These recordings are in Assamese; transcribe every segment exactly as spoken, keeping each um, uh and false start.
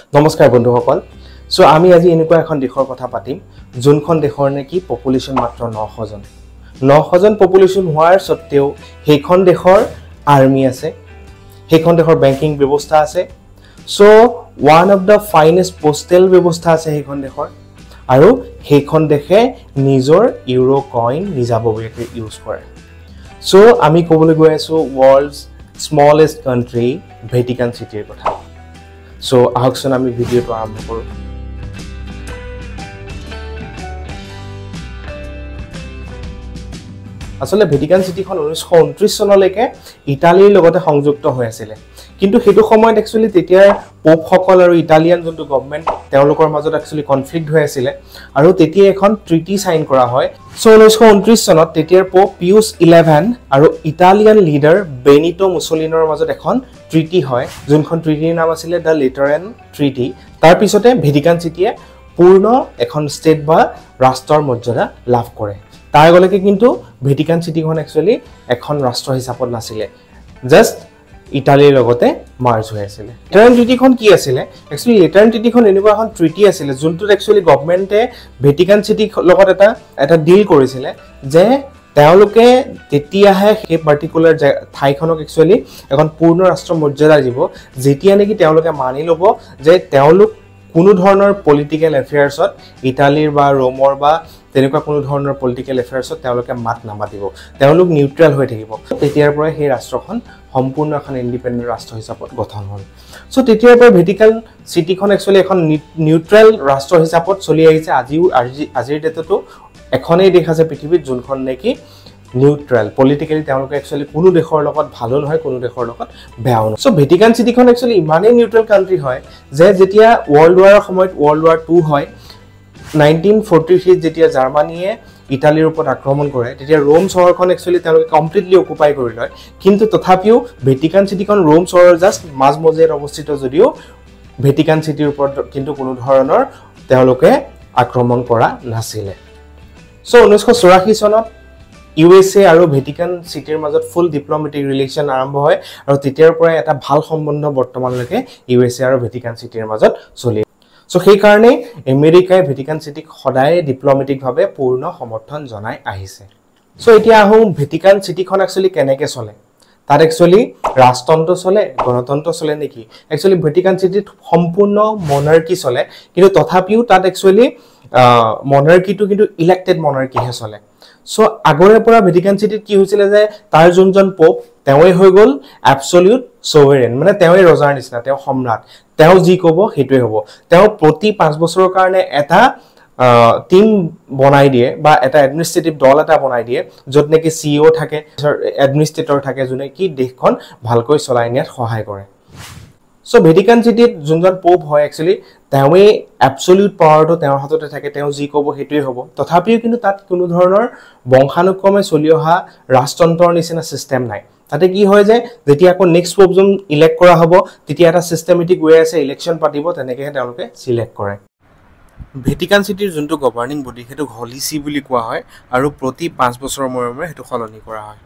নমস্কাৰ বন্ধুসকল সো আমি আজি এনেকুৱা এখন দেশৰ কথা পাতিম যোনখন দেশৰ নেকি পপুলেশন মাত্ৰ নশ জন নশ জন পপুলেশন হোৱাৰ সত্ত্বেও সেইখন দেশৰ আৰ্মি আছে সেইখন দেশৰ বেংকিং ব্যৱস্থা আছে so one of the finest postal ব্যৱস্থা আছে সেইখন দেশৰ আৰু সেইখন দেশে নিজৰ ইউৰো কইন নিজাববীয়াকৈ ইউজ কৰে সো আমি ক'বলৈ গৈ আছো ওয়াৰ্ল্ডছ স্মলেষ্ট কান্ট্ৰি ভেটিকান সিটিৰ কথা So, ahokson ami video to arambho koru. Asole Vatican City khon nineteen twenty-nine sonoleke Italyr logote সংযুক্ত হৈ আছিল কিন্তু হেতু সময়ত actually তেতিয়া পোপ সকল আৰু ইটালিয়ান যোনটো গভৰ্নমেন্ট তেওঁলোকৰ মাজত actually কনফ্লিক্ট হৈ আছিল আৰু তেতিয়া এখন ট্ৰিটি সাইন কৰা হয় সো nineteen twenty-nine চনত তেতিয়াৰ পোপ পিউছ eleven আৰু ইটালিয়ান লিডাৰ বেনিটো মুসোলিনৰ মাজত এখন ট্ৰিটি হয় যোনখন ট্ৰিটিৰ নাম আছিল দা লেটাৰান ট্ৰিটি তাৰ পিছতে ভেটিকান সিটিয়ে পূৰ্ণ এখন ষ্টেট বা ৰাষ্ট্ৰৰ মৰ্যাদা লাভ কৰে তাৰ গলকে কিন্তু ভেটিকান সিটিখন actually এখন ৰাষ্ট্ৰ হিচাপত নাছিল জাস্ট ইটালীৰ লগতে মাৰ্জ হৈ আছিল লেটাৰান ট্ৰিটিখন কি আছিল एक्चुअली লেটাৰান ট্ৰিটিখন এনেকুৱা এখন ট্ৰিটি আছিল যোনটোত एक्चुअली গভৰ্নমেন্টে ভেটিকান সিটি লগত এটা এটা ডিল কৰিছিল যে তেওঁলোকে তেতিয়াহে সেই পাৰ্টিকুলাৰ ঠাইখনক एक्चुअली এখন পূৰ্ণ ৰাষ্ট্ৰ মৰ্যাদা দিব যেতিয়া নেকি তেওঁলোকে মানি ল'ব যে তেওঁলোক কোনো ধৰণৰ পলিটিক্যাল এফেয়াৰ্ছত ইটালীৰ বা ৰোমৰ বা তেনেকুৱা কোনো ধৰণৰ পলিটিক্যাল এফেয়াৰ্ছত তেওঁলোকে মাত নামাতিব তেওঁলোক নিউট্ৰেল হৈ থাকিব তেতিয়াৰ পৰা সেই ৰাষ্ট্ৰখন সম্পূৰ্ণ এখন ইন্ডিপেন্ডেন্ট ৰাষ্ট্ৰ হিচাপত গঠন হ'ল সো তেতিয়াৰ পৰা ভেটিকান সিটিখন एक्चुअली এখন নিউট্ৰেল ৰাষ্ট্ৰ হিচাপত চলি আহিছে আজিও আজিৰ ডেটতো এখনেই দেশ আছে পৃথিৱীত যোনখন নেকি নিউট্ৰেল পলিটিক্যালি তেওঁলোকে एक्चुअली কোনো দেশৰ লগত ভালো নহয় কোনো দেশৰ লগত বেয়াও নহয় সো ভেটিকান সিটিখন एक्चुअली ইমানেই নিউট্ৰেল কান্ট্ৰি হয় যে যেতিয়া ওয়াৰ্ল্ড ওয়াৰৰ সময়ত ওয়াৰ্ল্ড ওয়াৰ টু হয় nineteen forty-three যেতিয়া জাৰ্মানীয়ে ইটালীৰ ওপৰত আক্ৰমণ কৰে তেতিয়া ৰোম চহৰখন एक्चुअली তেওঁলোকে কমপ্লিটলি অকুপাই কৰি লয় কিন্তু তথাপিও ভেটিকান সিটিখন ৰোম চহৰৰ জাস্ট মাজমজিয়াত অৱস্থিত যদিও ভেটিকান সিটিৰ ওপৰত কিন্তু কোনো ধৰণৰ তেওঁলোকে আক্ৰমণ কৰা নাছিল সো nineteen eighty-four চনত ইউএসএ আৰু ভেটিকান সিটিৰ মাজত ফুল ডিপ্লোমেটিক ৰিলেচন আৰম্ভ হয় আৰু তেতিয়াৰ পৰা এটা ভাল সম্বন্ধ বৰ্তমানলৈকে ইউএসএ আৰু ভেটিকান সিটিৰ মাজত চলি সো সেই কাৰণে আমেৰিকাই ভেটিকান সিটিক সদায় ডিপ্লোমেটিক ভাবে পূৰ্ণ সমৰ্থন জনাই আহিছে সো এতিয়া আহো ভেটিকান সিটিখন एक्चुअली কেনেকে চলে তাত एक्चुअली ৰাষ্ট্ৰতন্ত্ৰ চলে গণতন্ত্ৰ চলে নেকি एक्चुअली ভেটিকান সিটিত সম্পূৰ্ণ মনাৰ্কি চলে কিন্তু তথাপিও তাত एक्चुअली মনাৰ্কিটো কিন্তু ইলেক্টেড মনাৰ্কি হে চলে সো আগৰে পৰা ভেটিকান সিটিত কি হৈছিল যে তাৰ যোনজন পোপ তেওঁই হৈ গল অ্যাবসলিউট সোভেৰেন মানে তেওঁই ৰজাৰ নিচিনা তেওঁ সম্ৰাট তেওঁ যি কব হেতুই হ'ব তেওঁ প্ৰতি পাঁচ বছৰৰ কাৰণে এটা টিম বনাই দিয়ে বা এটা এডমিনিষ্ট্ৰেটিভ দল এটা বনাই দিয়ে যত নেকি সিইও থাকে এডমিনিষ্ট্ৰেটৰ থাকে যোনে কি দেশখন ভালকৈ চলাই নিয়াত সহায় কৰে সো ভেটিকান সিটিত যোনজন পোপ হয় एक्चुअली তেওঁই অ্যাবসলিউট পাৱাৰটো তেওঁৰ হাততে থাকে তেওঁ যি কব হেতুই হ'ব তথাপিও কিন্তু তাত কোনো ধৰণৰ বংশানুক্ৰমে চলি অহা ৰাষ্ট্ৰতন্ত্ৰৰ নিচিনা সিস্টেম নাই তাতে কি হয় যে যেতিয়া আকৌ নেক্সট পোপজন ইলেক্ট কৰা হ'ব তেতিয়া এটা সিস্টেমেটিক ওয়ে আছে ইলেকশন পাতিব তেনেকৈ তেওঁলোকে সিলেক্ট কৰে ভেটিকান সিটিৰ যোনটো গভৰ্নিং বডি হেতু হলি সি বুলি কোৱা হয় আৰু প্ৰতি পাঁচ বছৰৰ মূৰে মূৰে হেতু সলনি কৰা হয়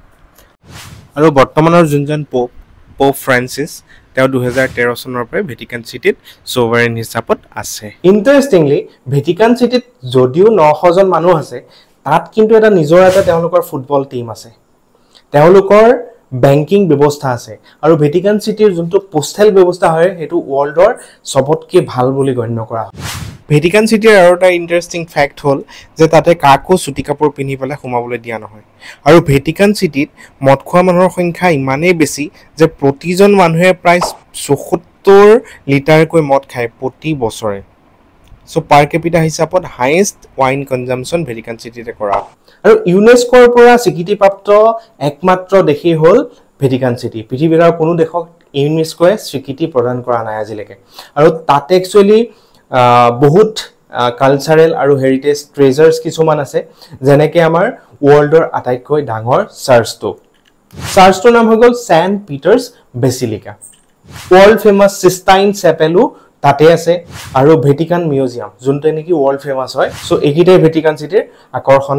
আৰু বৰ্তমানৰ যোনজন পোপ পোপ ফ্ৰান্সিছ তেওঁ two thousand thirteen চনৰ পৰা ভেটিকান সিটিত সোভেৰেন হিচাপত আছে ইন্টাৰেষ্টিংলি ভেটিকান সিটিত যদিও নশ জন মানুহ আছে তাত কিন্তু এটা নিজৰ এটা তেওঁলোকৰ ফুটবল টিম আছে তেওঁলোকৰ বেংকিং ব্যৱস্থা আছে আৰু ভেটিকান সিটিৰ যোনটো পোস্টেল ব্যৱস্থা হয় হেতু ওয়াৰ্ল্ডৰ সবতকে ভাল বুলি গণ্য কৰা হয় ভেটিকান সিটিৰ আৰু এটা ইন্টাৰেষ্টিং ফ্যাক্ট হল যে তাতে কাকো চুটি কাপোৰ পিন্ধি পেলাই সোমাবলৈ দিয়া নহয় আৰু ভেটিকান সিটিত মদ খোৱা মানুহৰ সংখ্যা ইমানেই বেছি যে প্ৰতিজন মানুহে প্ৰায় চৌসত্তৰ লিটাৰকৈ মদ খায় প্ৰতি বছৰে সো পাৰ কেপিটা হিচাপত হাইয়েষ্ট ওয়াইন কনজাম্পশন ভেটিকান সিটিতে কৰা আৰু ইউনেস্কোৰ পৰা স্বীকৃতিপ্ৰাপ্ত একমাত্ৰ দেশই হল ভেটিকান সিটি পৃথিৱীৰ কোনো দেশক ইউনেস্কোয়ে স্বীকৃতি প্ৰদান কৰা নাই আজিলৈকে আৰু তাতে एक्चुअली বহুত কালচাৰেল আৰু হেৰিটেজ ট্ৰেজাৰ্স কিছুমান আছে যেনেকৈ আমাৰ ওয়াৰ্ল্ডৰ আটাইতকৈ ডাঙৰ চাৰ্চটো চাৰ্চটোৰ নাম হৈ গল Saint Peter's Basilica world famous Sistine চেপেলো তাতে আছে আৰু ভেটিকান মিউজিয়াম যোনটো নেকি ওয়াৰ্ল্ড ফেমাস হয় সো একিটাই ভেটিকান সিটিৰ আকৰ্ষণৰ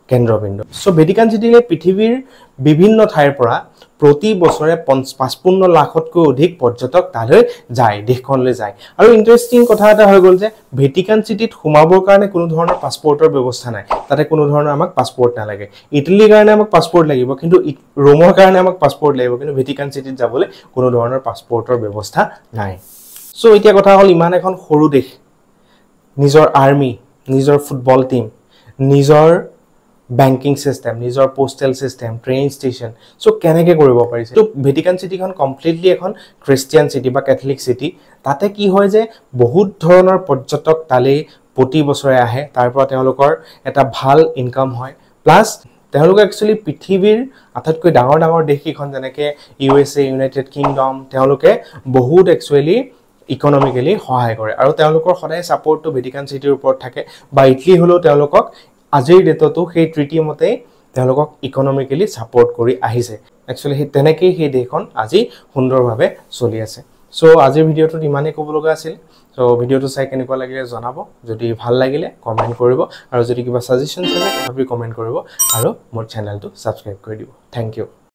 কেন্দ্ৰবিন্দু সো ভেটিকান সিটিলে পৃথিৱীৰ বিভিন্ন ঠাইৰ পৰা প্ৰতি বছৰে পঁচপন্ন লাখতকৈ অধিক পৰ্যটক তালৈ যায় দেশখনলৈ যায় আৰু ইন্টাৰেষ্টিং কথা এটা হৈ গল যে ভেটিকান সিটিত সোমাবৰ কাৰণে কোনো ধৰণৰ পাছপৰ্টৰ ব্যৱস্থা নাই তাতে কোনো ধৰণৰ আমাক পাছপৰ্ট নালাগে ইটালীৰ কাৰণে আমাক পাছপৰ্ট লাগিব কিন্তু ৰোমৰ কাৰণে আমাক পাছপৰ্ট লাগিব কিন্তু ভেটিকান সিটিত যাবলৈ কোনো ধৰণৰ পাছপৰ্টৰ ব্যৱস্থা নাই সো এতিয়া কথা হল ইমান এখন সৰু দেশ নিজৰ আৰ্মি নিজৰ ফুটবল টিম নিজৰ banking system নিজৰ postal system train station so কেনেকে কৰিব পাৰিছে তো ভেটিকান সিটি খন কমপ্লিটলি এখন খ্ৰীষ্টিয়ান সিটি বা ক্যাথলিক সিটি তাতে কি হয় যে বহুত ধৰণৰ পৰ্যটক তালে প্ৰতি বছৰে আহে তাৰ পৰা তেওঁলোকৰ এটা ভাল ইনকাম হয় প্লাস তেওঁলোক একচুয়ালি পৃথিৱীৰ আটাইতকৈ ডাঙৰ ডাঙৰ দেশখন যেনেকে U S A United Kingdom তেওঁলোকে বহুত একচুয়ালি ইকোনমিক্যালি সহায় কৰে আৰু তেওঁলোকৰ সদায় সাপোৰ্টটো ভেটিকান সিটিৰ ওপৰত থাকে বা ইটলি হলো তেওঁলোকক আজিৰ ডেটতো সেই ট্ৰিটি মতে তেওঁলোকক ইকোনমিক্যালি সাপোৰ্ট কৰি আহিছে একচুয়ালি হে তেনেকৈ হে দেশখন আজি সুন্দৰভাৱে চলি আছে সো আজিৰ ভিডিওটো ইমানে ক'ব লগা আছিল সো ভিডিওটো চাই কেনেকুৱা লাগিলে জনাব যদি ভাল লাগিলে কমেন্ট কৰিব আৰু যদি কিবা সাজেশন আছে তথাপি কমেন্ট কৰিব আৰু মোৰ চেনেলটো সাবস্ক্ৰাইব কৰি দিব থ্যাংক ইউ